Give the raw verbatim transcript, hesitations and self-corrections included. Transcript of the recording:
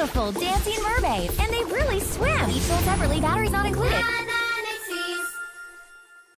beautiful dancing mermaids, and they really swim. Each sold separately, batteries not included.